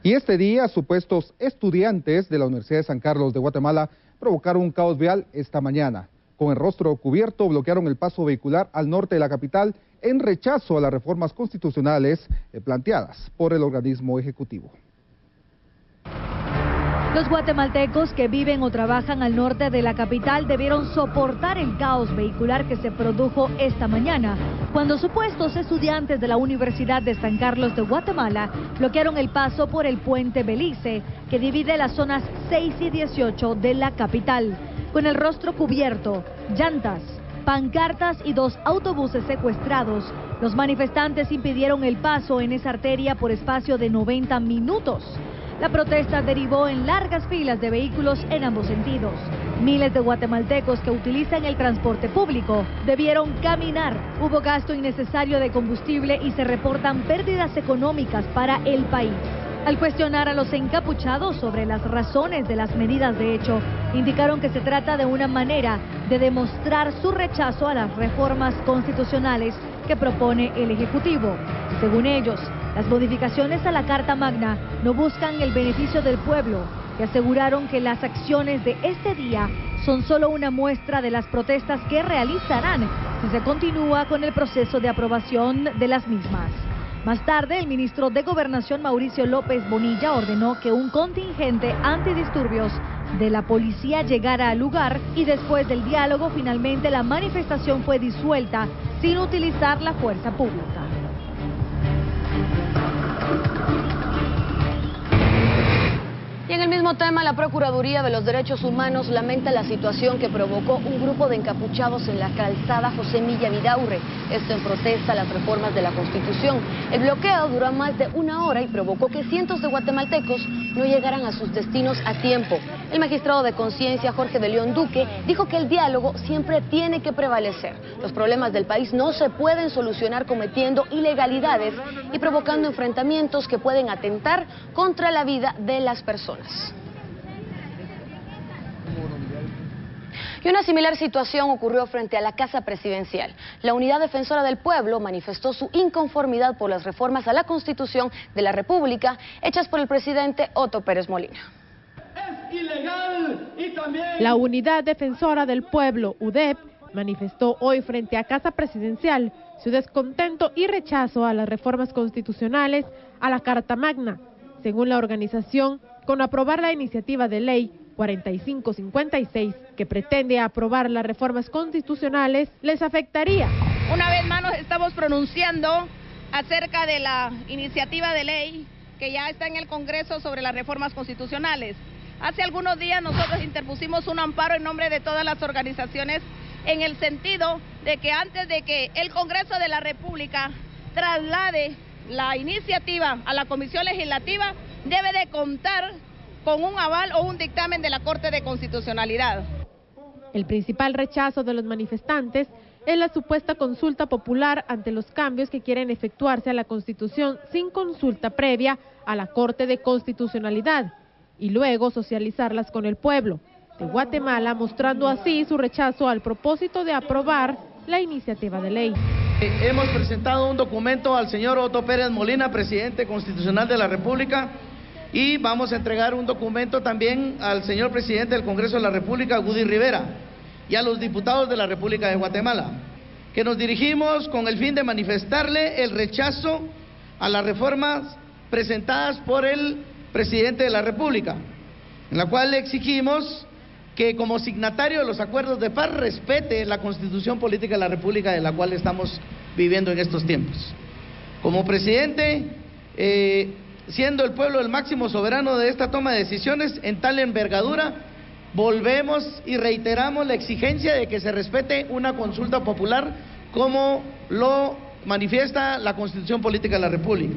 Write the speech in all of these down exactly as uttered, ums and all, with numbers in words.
Y este día, supuestos estudiantes de la Universidad de San Carlos de Guatemala provocaron un caos vial esta mañana. Con el rostro cubierto, bloquearon el paso vehicular al norte de la capital en rechazo a las reformas constitucionales planteadas por el organismo ejecutivo. Los guatemaltecos que viven o trabajan al norte de la capital debieron soportar el caos vehicular que se produjo esta mañana, cuando supuestos estudiantes de la Universidad de San Carlos de Guatemala bloquearon el paso por el puente Belice, que divide las zonas seis y dieciocho de la capital. Con el rostro cubierto, llantas, pancartas y dos autobuses secuestrados, los manifestantes impidieron el paso en esa arteria por espacio de noventa minutos. La protesta derivó en largas filas de vehículos en ambos sentidos. Miles de guatemaltecos que utilizan el transporte público debieron caminar. Hubo gasto innecesario de combustible y se reportan pérdidas económicas para el país. Al cuestionar a los encapuchados sobre las razones de las medidas de hecho, indicaron que se trata de una manera de demostrar su rechazo a las reformas constitucionales que propone el Ejecutivo. Según ellos, las modificaciones a la Carta Magna no buscan el beneficio del pueblo, y aseguraron que las acciones de este día son solo una muestra de las protestas que realizarán si se continúa con el proceso de aprobación de las mismas. Más tarde, el ministro de Gobernación, Mauricio López Bonilla, ordenó que un contingente antidisturbios de la policía llegara al lugar y después del diálogo, finalmente la manifestación fue disuelta sin utilizar la fuerza pública. Y en el mismo tema, la Procuraduría de los Derechos Humanos lamenta la situación que provocó un grupo de encapuchados en la calzada José Milla Vidaurre, esto en protesta a las reformas de la Constitución. El bloqueo duró más de una hora y provocó que cientos de guatemaltecos no llegaran a sus destinos a tiempo. El magistrado de conciencia, Jorge de León Duque, dijo que el diálogo siempre tiene que prevalecer. Los problemas del país no se pueden solucionar cometiendo ilegalidades y provocando enfrentamientos que pueden atentar contra la vida de las personas. Y una similar situación ocurrió frente a la Casa Presidencial. La Unidad Defensora del Pueblo manifestó su inconformidad por las reformas a la Constitución de la República hechas por el presidente Otto Pérez Molina. Es ilegal y también... La Unidad Defensora del Pueblo, U D E P, manifestó hoy frente a Casa Presidencial su descontento y rechazo a las reformas constitucionales a la Carta Magna. Según la organización, con aprobar la iniciativa de ley cuarenta y cinco cincuenta y seis, que pretende aprobar las reformas constitucionales, les afectaría. Una vez más nos estamos pronunciando acerca de la iniciativa de ley que ya está en el Congreso sobre las reformas constitucionales. Hace algunos días nosotros interpusimos un amparo en nombre de todas las organizaciones en el sentido de que antes de que el Congreso de la República traslade la iniciativa a la Comisión Legislativa, debe de contar con un aval o un dictamen de la Corte de Constitucionalidad. El principal rechazo de los manifestantes es la supuesta consulta popular ante los cambios que quieren efectuarse a la Constitución sin consulta previa a la Corte de Constitucionalidad y luego socializarlas con el pueblo de Guatemala, mostrando así su rechazo al propósito de aprobar la iniciativa de ley. Hemos presentado un documento al señor Otto Pérez Molina, presidente constitucional de la República, y vamos a entregar un documento también al señor presidente del Congreso de la República, Woody Rivera, y a los diputados de la República de Guatemala, que nos dirigimos con el fin de manifestarle el rechazo a las reformas presentadas por el presidente de la República, en la cual le exigimos que como signatario de los acuerdos de paz respete la Constitución Política de la República de la cual estamos viviendo en estos tiempos. Como presidente, eh, siendo el pueblo el máximo soberano de esta toma de decisiones en tal envergadura, volvemos y reiteramos la exigencia de que se respete una consulta popular como lo manifiesta la Constitución Política de la República.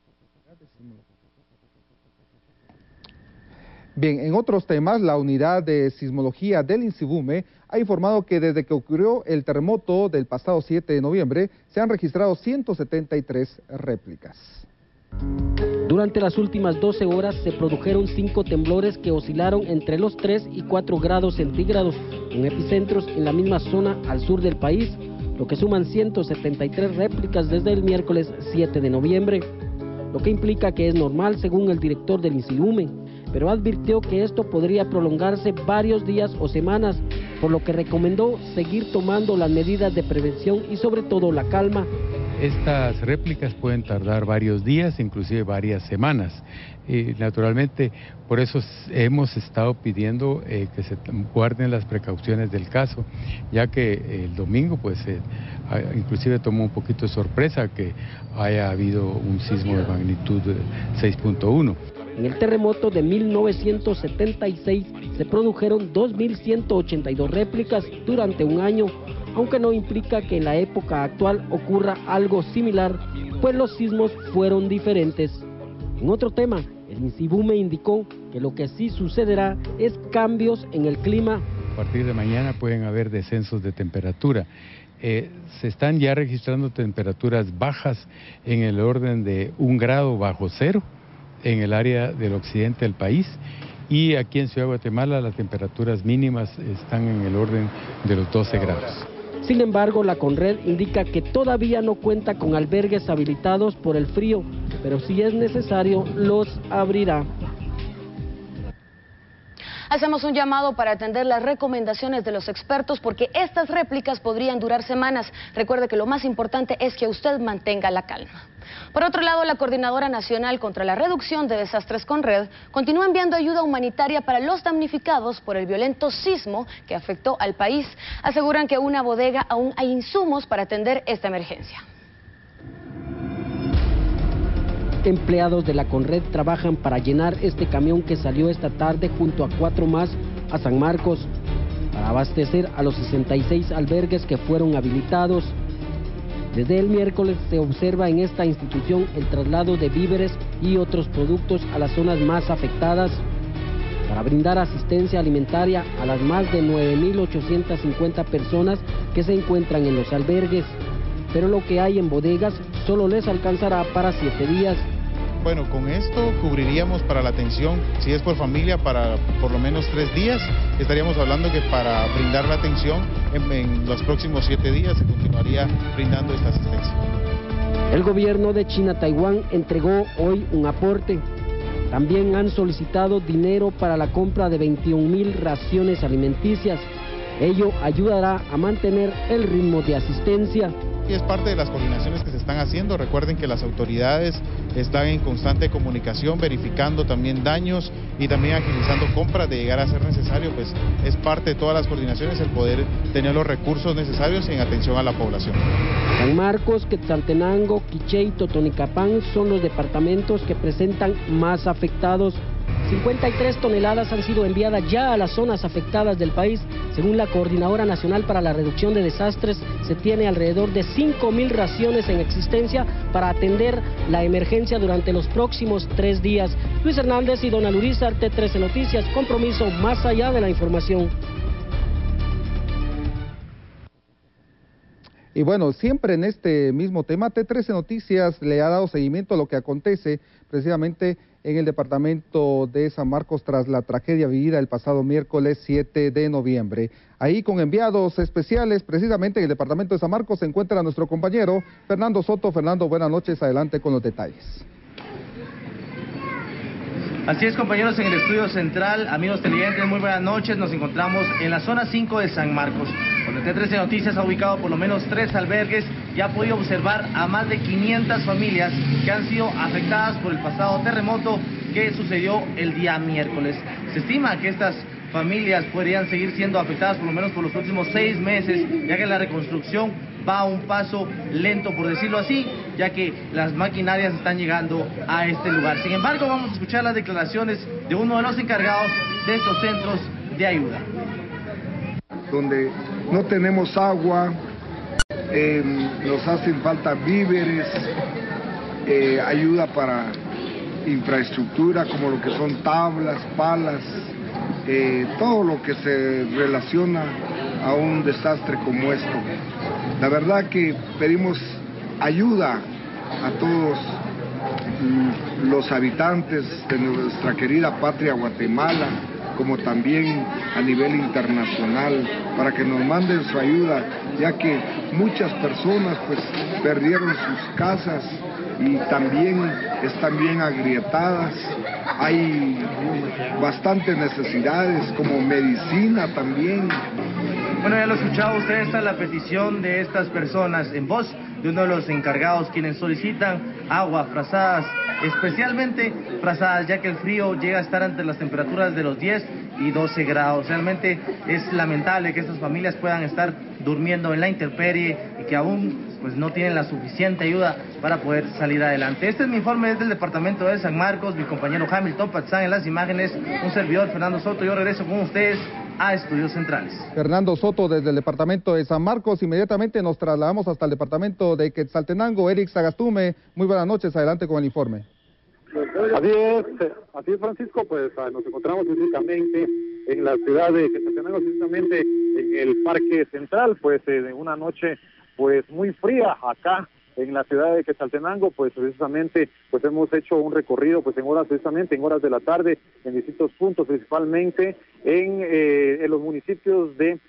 Bien, en otros temas, la unidad de sismología del INSIBUME ha informado que desde que ocurrió el terremoto del pasado siete de noviembre, se han registrado ciento setenta y tres réplicas. Durante las últimas doce horas se produjeron cinco temblores que oscilaron entre los tres y cuatro grados centígrados, con epicentros en la misma zona al sur del país, lo que suman ciento setenta y tres réplicas desde el miércoles siete de noviembre. lo que implica que es normal según el director del INSIBUME, pero advirtió que esto podría prolongarse varios días o semanas, por lo que recomendó seguir tomando las medidas de prevención y sobre todo la calma. Estas réplicas pueden tardar varios días, inclusive varias semanas. Y naturalmente, por eso hemos estado pidiendo eh, que se guarden las precauciones del caso, ya que el domingo, pues, eh, inclusive tomó un poquito de sorpresa que haya habido un sismo de magnitud seis punto uno. En el terremoto de mil novecientos setenta y seis se produjeron dos mil ciento ochenta y dos réplicas durante un año, aunque no implica que en la época actual ocurra algo similar, pues los sismos fueron diferentes. En otro tema, el INSIBUME indicó que lo que sí sucederá es cambios en el clima. A partir de mañana pueden haber descensos de temperatura. Eh, se están ya registrando temperaturas bajas en el orden de un grado bajo cero en el área del occidente del país, y aquí en Ciudad de Guatemala las temperaturas mínimas están en el orden de los doce grados. Sin embargo, la CONRED indica que todavía no cuenta con albergues habilitados por el frío, pero si es necesario los abrirá. Hacemos un llamado para atender las recomendaciones de los expertos porque estas réplicas podrían durar semanas. Recuerde que lo más importante es que usted mantenga la calma. Por otro lado, la Coordinadora Nacional contra la Reducción de Desastres CONRED continúa enviando ayuda humanitaria para los damnificados por el violento sismo que afectó al país. Aseguran que en una bodega aún hay insumos para atender esta emergencia. Empleados de la CONRED trabajan para llenar este camión que salió esta tarde junto a cuatro más a San Marcos para abastecer a los sesenta y seis albergues que fueron habilitados. Desde el miércoles se observa en esta institución el traslado de víveres y otros productos a las zonas más afectadas para brindar asistencia alimentaria a las más de nueve mil ochocientas cincuenta personas que se encuentran en los albergues. Pero lo que hay en bodegas solo les alcanzará para siete días. Bueno, con esto cubriríamos para la atención, si es por familia, para por lo menos tres días. Estaríamos hablando que para brindar la atención en, en los próximos siete días se continuaría brindando esta asistencia. El gobierno de China-Taiwán entregó hoy un aporte. También han solicitado dinero para la compra de veintiún mil raciones alimenticias. Ello ayudará a mantener el ritmo de asistencia. Y es parte de las coordinaciones que se están haciendo. Recuerden que las autoridades están en constante comunicación, verificando también daños y también agilizando compras de llegar a ser necesario. Pues es parte de todas las coordinaciones el poder tener los recursos necesarios en atención a la población. San Marcos, Quetzaltenango, Quiché y Totonicapán son los departamentos que presentan más afectados. cincuenta y tres toneladas han sido enviadas ya a las zonas afectadas del país. Según la Coordinadora Nacional para la Reducción de Desastres, se tiene alrededor de cinco mil raciones en existencia para atender la emergencia durante los próximos tres días. Luis Hernández y Dona Lurizar, T trece Noticias, compromiso más allá de la información. Y bueno, siempre en este mismo tema, T trece Noticias le ha dado seguimiento a lo que acontece precisamente en el departamento de San Marcos tras la tragedia vivida el pasado miércoles siete de noviembre. Ahí con enviados especiales, precisamente en el departamento de San Marcos, se encuentra nuestro compañero Fernando Soto. Fernando, buenas noches, adelante con los detalles. Así es, compañeros, en el estudio central, amigos televidentes, muy buenas noches. Nos encontramos en la zona cinco de San Marcos, donde T trece Noticias ha ubicado por lo menos tres albergues y ha podido observar a más de quinientas familias que han sido afectadas por el pasado terremoto que sucedió el día miércoles. Se estima que estas familias podrían seguir siendo afectadas por lo menos por los próximos seis meses, ya que la reconstrucción va a un paso lento, por decirlo así, ya que las maquinarias están llegando a este lugar. Sin embargo, vamos a escuchar las declaraciones de uno de los encargados de estos centros de ayuda. Donde no tenemos agua, eh, nos hacen falta víveres, eh, ayuda para infraestructura como lo que son tablas, palas, eh, todo lo que se relaciona a un desastre como esto. La verdad que pedimos ayuda a todos los habitantes de nuestra querida patria Guatemala, como también a nivel internacional, para que nos manden su ayuda, ya que muchas personas pues perdieron sus casas y también están bien agrietadas. Hay bastantes necesidades como medicina también. Bueno, ya lo escuchaba usted, esta es la petición de estas personas en voz de uno de los encargados quienes solicitan agua, frazadas, especialmente frazadas, ya que el frío llega a estar entre las temperaturas de los diez y doce grados. Realmente es lamentable que estas familias puedan estar durmiendo en la intemperie y que aún pues no tienen la suficiente ayuda para poder salir adelante. Este es mi informe desde el departamento de San Marcos, mi compañero Hamilton Patzán en las imágenes, un servidor Fernando Soto. Yo regreso con ustedes a Estudios Centrales. Fernando Soto desde el departamento de San Marcos. Inmediatamente nos trasladamos hasta el departamento de Quetzaltenango. Eric Sagastume, muy buenas noches, adelante con el informe. Así es, así es Francisco, pues nos encontramos físicamente en la ciudad de Quetzaltenango, precisamente en el Parque Central, pues en una noche pues muy fría acá en la ciudad de Quetzaltenango, pues precisamente pues hemos hecho un recorrido pues en horas precisamente en horas de la tarde en distintos puntos, principalmente en, eh, en los municipios de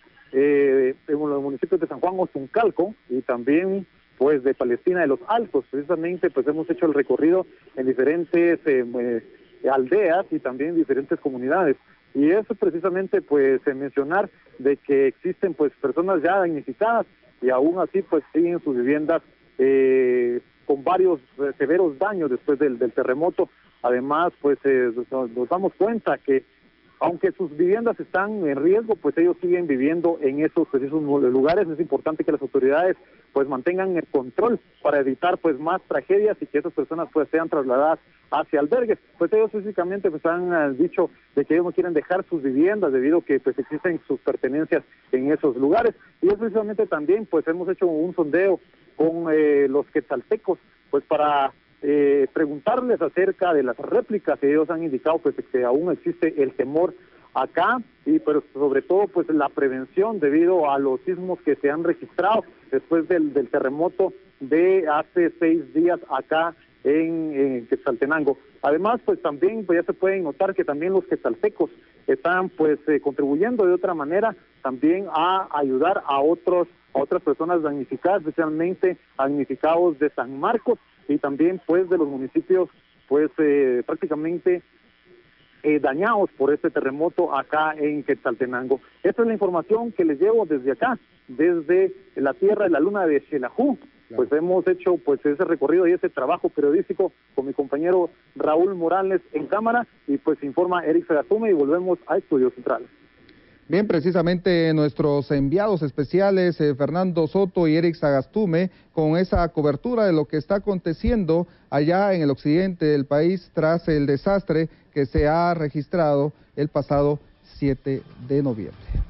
eh, en los municipios de San Juan Ozuncalco y también pues de Palestina de los Altos. Precisamente pues hemos hecho el recorrido en diferentes eh, eh, aldeas y también diferentes comunidades. Y eso precisamente pues en mencionar de que existen pues personas ya damnificadas y aún así pues siguen sus viviendas eh, con varios eh, severos daños después del, del terremoto. Además pues eh, nos, nos damos cuenta que aunque sus viviendas están en riesgo, pues ellos siguen viviendo en esos precisos lugares. Es importante que las autoridades pues mantengan el control para evitar pues más tragedias y que esas personas pues sean trasladadas hacia albergues. Pues ellos físicamente pues han uh, dicho de que ellos no quieren dejar sus viviendas debido a que pues existen sus pertenencias en esos lugares. Y es precisamente también pues hemos hecho un sondeo con eh, los quetzaltecos pues para Eh, preguntarles acerca de las réplicas que ellos han indicado pues que aún existe el temor acá y pero sobre todo pues la prevención debido a los sismos que se han registrado después del, del terremoto de hace seis días acá en, en Quetzaltenango. Además pues también pues ya se pueden notar que también los quetzaltecos están pues eh, contribuyendo de otra manera también a ayudar a otros a otras personas damnificadas, especialmente damnificados de San Marcos y también pues de los municipios pues eh, prácticamente eh, dañados por este terremoto acá en Quetzaltenango. Esta es la información que les llevo desde acá, desde la tierra de la luna de Xelajú. Pues hemos hecho pues ese recorrido y ese trabajo periodístico con mi compañero Raúl Morales en cámara y pues informa Eric Sagastume y volvemos a Estudios Centrales. Bien, precisamente nuestros enviados especiales, eh, Fernando Soto y Eric Sagastume, con esa cobertura de lo que está aconteciendo allá en el occidente del país tras el desastre que se ha registrado el pasado siete de noviembre.